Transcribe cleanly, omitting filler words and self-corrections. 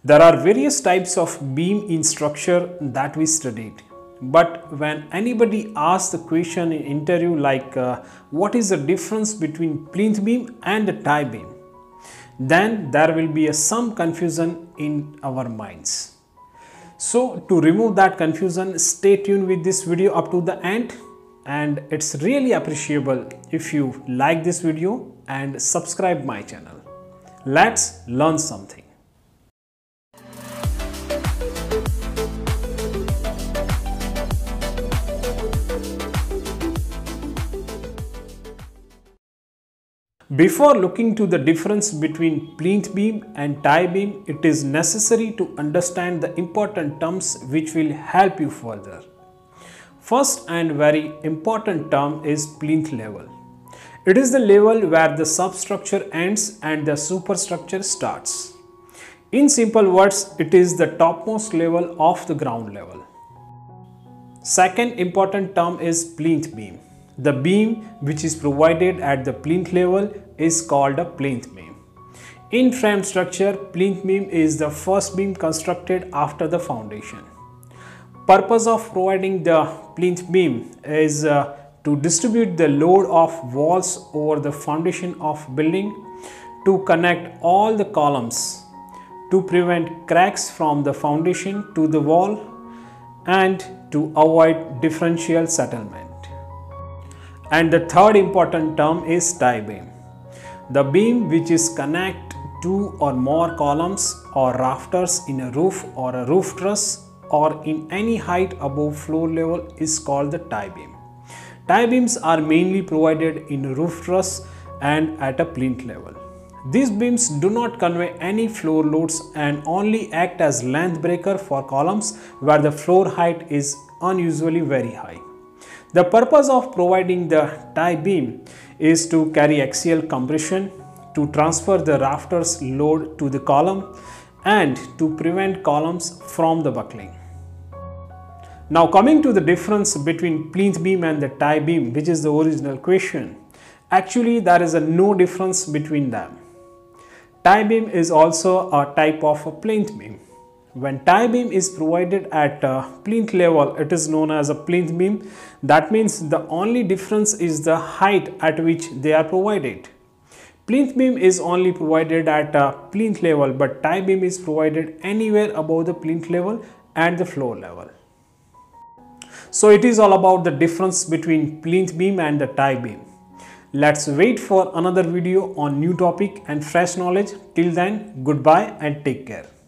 There are various types of beam in structure that we studied. But when anybody asks the question in interview like what is the difference between plinth beam and the tie beam, then there will be some confusion in our minds. So to remove that confusion, stay tuned with this video up to the end, and it's really appreciable if you like this video and subscribe my channel. Let's learn something. Before looking to the difference between plinth beam and tie beam, it is necessary to understand the important terms which will help you further. First and very important term is plinth level. It is the level where the substructure ends and the superstructure starts. In simple words, it is the topmost level of the ground level. Second important term is plinth beam. The beam which is provided at the plinth level is called a plinth beam. In frame structure, plinth beam is the first beam constructed after the foundation. Purpose of providing the plinth beam is to distribute the load of walls over the foundation of building, to connect all the columns, to prevent cracks from the foundation to the wall, and to avoid differential settlement. And the third important term is tie beam. The beam which is connect two or more columns or rafters in a roof or a roof truss or in any height above floor level is called the tie beam. Tie beams are mainly provided in a roof truss and at a plinth level. These beams do not convey any floor loads and only act as length breaker for columns where the floor height is unusually very high. The purpose of providing the tie beam is to carry axial compression, to transfer the rafters load to the column, and to prevent columns from the buckling. Now coming to the difference between plinth beam and the tie beam, which is the original question, actually there is no difference between them. Tie beam is also a type of a plinth beam. When tie beam is provided at plinth level, it is known as a plinth beam. That means the only difference is the height at which they are provided. Plinth beam is only provided at plinth level, but tie beam is provided anywhere above the plinth level and the floor level. So it is all about the difference between plinth beam and the tie beam. Let's wait for another video on new topic and fresh knowledge. Till then, goodbye and take care.